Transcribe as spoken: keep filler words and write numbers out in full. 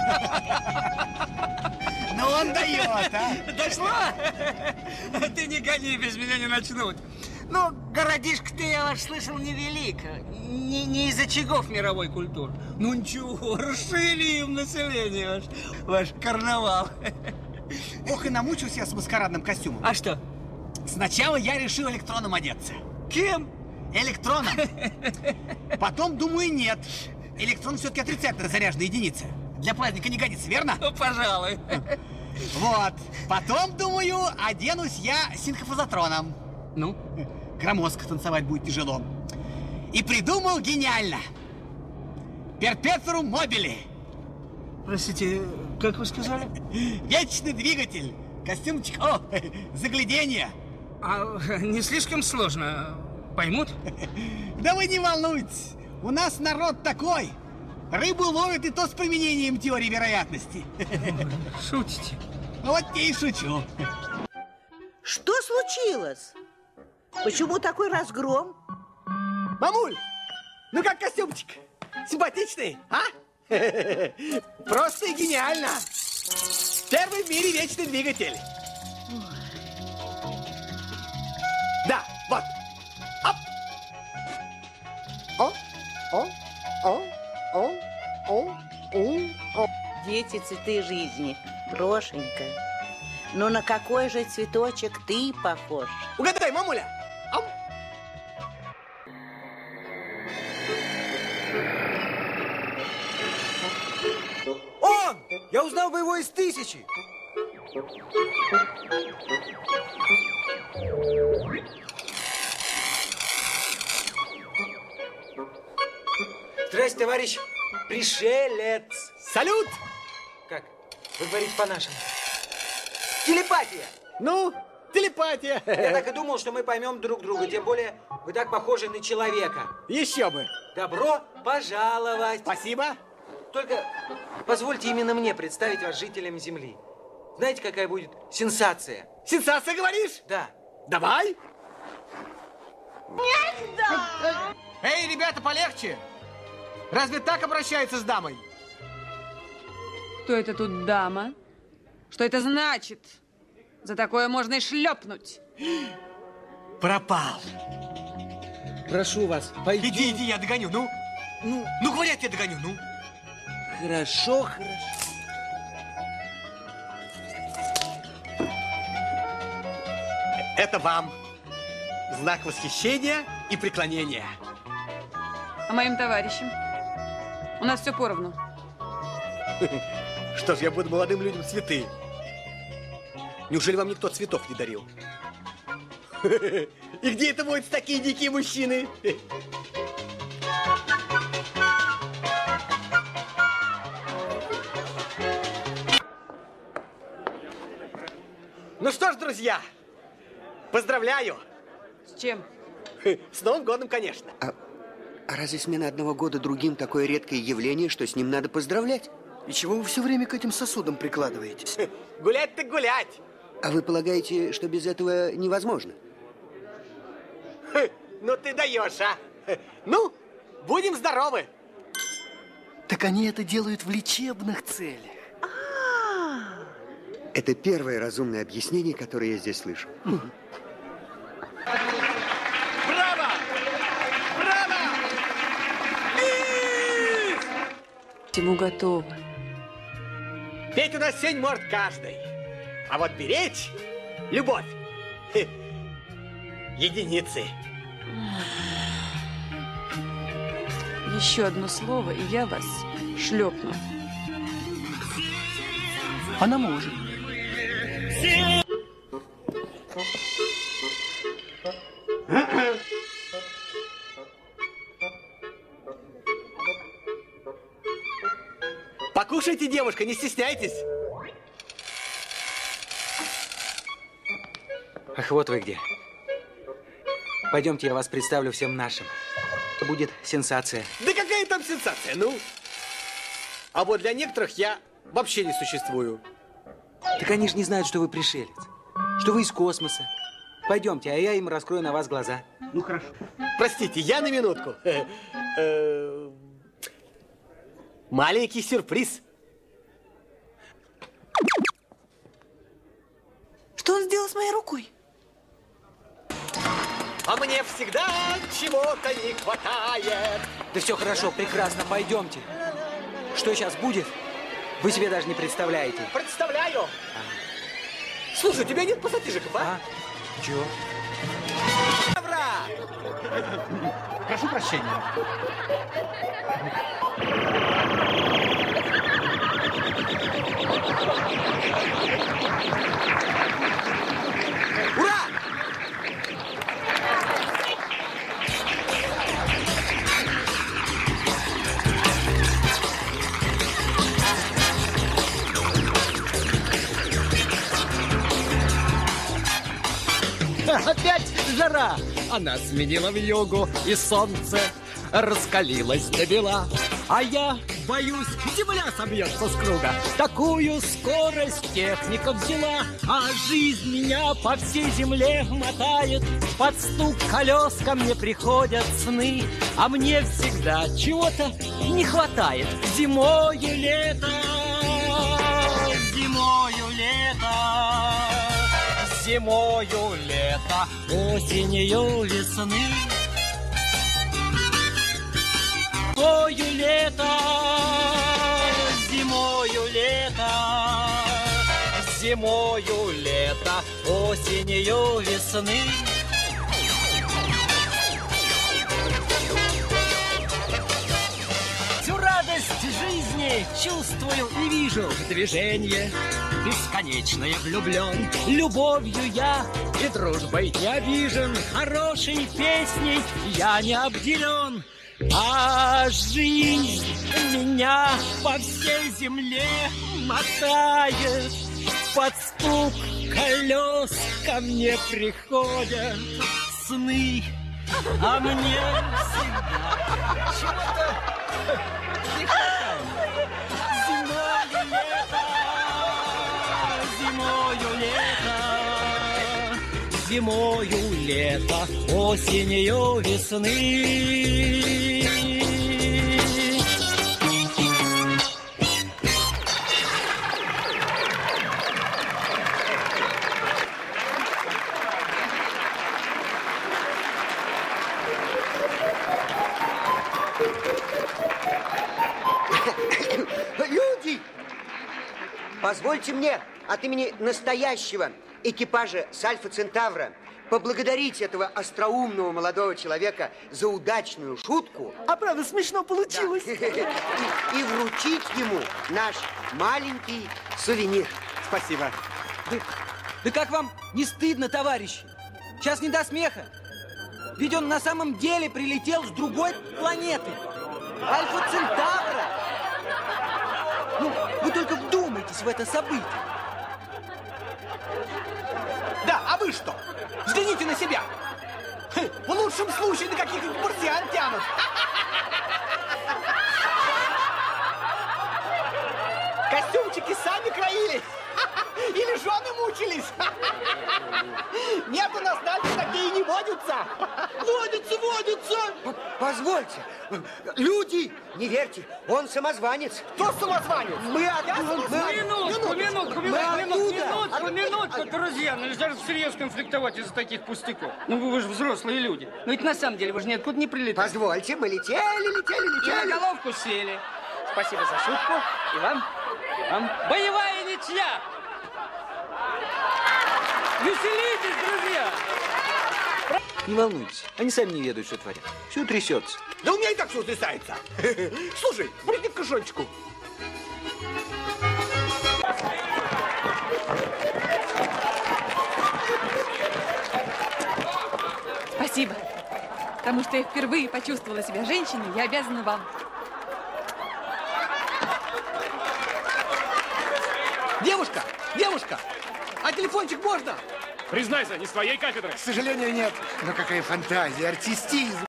Ну он дает, а? Дошла? Ты не гони, без меня не начнут. Ну, городишко-то, я ваш слышал, невелик. Не, не из очагов мировой культуры. Ну ничего, расширили им население ваш, ваш карнавал. Ох, и намучился я с маскарадным костюмом. А что? Сначала я решил электроном одеться. Кем? Электроном. Потом думаю, нет. Электрон все-таки отрицательно заряженная единица. Для праздника не годится, верно? Ну, пожалуй. Вот. Потом, думаю, оденусь я синхофазотроном. Ну? Громоздко танцевать будет тяжело. И придумал гениально. Перпетурум мобили. Простите, как вы сказали? Вечный двигатель. Костюмчик, о, загляденье. А не слишком сложно? Поймут? Да вы не волнуйтесь. У нас народ такой. Рыбу ловят и то с применением теории вероятности. Шутите? Ну вот я и шучу. Что случилось? Почему такой разгром? Мамуль, ну как костюмчик? Симпатичный, а? Просто и гениально. Первый в мире вечный двигатель. Да, вот. Оп. О, о, о, о, о, о, о. Дети, цветы жизни. Брошенька. Ну на какой же цветочек ты похож? Угадай, мамуля. Ам. Он! Я узнал бы его из тысячи. Здрасте, товарищ пришелец. Салют! Как? Вы говорите по-нашему. Телепатия! Ну, телепатия. Я так и думал, что мы поймем друг друга, тем более вы так похожи на человека. Еще бы. Добро пожаловать! Спасибо. Только позвольте именно мне представить вас жителям Земли. Знаете, какая будет сенсация? Сенсация, говоришь? Да. Давай. Эй, ребята, полегче. Разве так обращаются с дамой? Кто это тут дама? Что это значит? За такое можно и шлепнуть. Пропал. Прошу вас, пойдите. Иди, иди, я догоню, ну. Ну, Ну, говорят, я догоню, ну. хорошо, хорошо. Это вам знак восхищения и преклонения. А моим товарищам? У нас все поровну. Что ж, я буду молодым людям цветы. Неужели вам никто цветов не дарил? И где это водятся такие дикие мужчины? Ну что ж, друзья, поздравляю. С чем? С Новым годом, конечно. А, а разве смена одного года другим такое редкое явление, что с ним надо поздравлять? И чего вы все время к этим сосудам прикладываетесь? Гулять так гулять. А вы полагаете, что без этого невозможно? Ну ты даешь, а? Ну, будем здоровы. Так они это делают в лечебных целях. Это первое разумное объяснение, которое я здесь слышу. Браво! Браво! Всему готово. Петь у нас сегодня может каждый. А вот беречь – любовь. Хе. Единицы. Еще одно слово, и я вас шлепну. Она может. Покушайте, девушка, не стесняйтесь. Ах, вот вы где. Пойдемте, я вас представлю всем нашим. Будет сенсация. Да какая там сенсация, ну? А вот для некоторых я вообще не существую. Так они же не знают, что вы пришелец, что вы из космоса. Пойдемте, а я им раскрою на вас глаза. Ну, хорошо. Простите, я на минутку. Маленький сюрприз. Что он сделал с моей рукой? А мне всегда чего-то не хватает. Да все хорошо, прекрасно, пойдемте. Что сейчас будет, вы себе даже не представляете. Представляю. А. Слушай, у тебя нет пассатижиков, а? А? Чего? Прошу прощения. Ура! Опять жара! Она сменила в югу, и солнце раскалилось до бела. А я боюсь, земля собьется с круга. Такую скорость техника взяла, а жизнь меня по всей земле мотает. Под стук колес ко мне приходят сны, а мне всегда чего-то не хватает. Зимою лето, зимою лето, зимою лето, осенью весны. Зимою лето, зимою лето, зимою лето, осенью весны. Всю радость жизни чувствую и вижу в движении. Бесконечное влюблен, любовью я и дружбой не обижен. Хорошей песней я не обделен. А жизнь меня по всей земле мотает. Под стук колес ко мне приходят сны, а мне всегда чего-то не хватает. Зимою лето, зимою лето, зимою лето, осенью весны. Люди! Позвольте мне от имени настоящего экипажа с Альфа Центавра поблагодарить этого остроумного молодого человека за удачную шутку. А правда, смешно получилось. Да. И, и вручить ему наш маленький сувенир. Спасибо. Да, да как вам не стыдно, товарищи? Сейчас не до смеха. Ведь он на самом деле прилетел с другой планеты. Альфа Центавра. Ну, вы только вдумайтесь в это событие. Да, а вы что? Взгляните на себя. В лучшем случае на каких-нибудь марсиан тянут. Костюмчики сами краили. Или жены мучились. Нет, у нас дальше такие не водятся. Водятся, водятся. Позвольте, люди, не верьте, он самозванец. Кто самозванец? Мы оттуда. Минутку, минутку, Мы минутку, оттуда. минутку, минутку, друзья. Ну нельзя же всерьез конфликтовать из-за таких пустяков. Ну вы, вы же взрослые люди. Но ведь на самом деле вы же ниоткуда не прилетали. Позвольте, мы летели, летели, И на летели. головку сели. Спасибо за шутку. И вам, и вам. Боевая ничья! Веселитесь, друзья! Не волнуйтесь, они сами не ведают, что творят. Все трясется. Да у меня и так все трясается. Слушай, приди к кошончику. Спасибо. Потому что я впервые почувствовала себя женщиной, я обязана вам. Девушка, девушка, а телефончик можно? Признайся, не с твоей кафедры. К сожалению, нет. Но какая фантазия, артистизм.